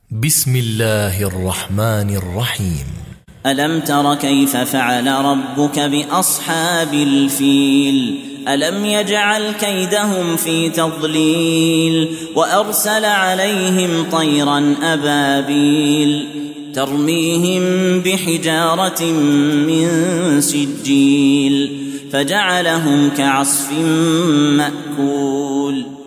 بسم الله الرحمن الرحيم. ألم تر كيف فعل ربك بأصحاب الفيل ألم يجعل كيدهم في تضليل وأرسل عليهم طيرا أبابيل ترميهم بحجارة من سجيل فجعلهم كعصف مأكول.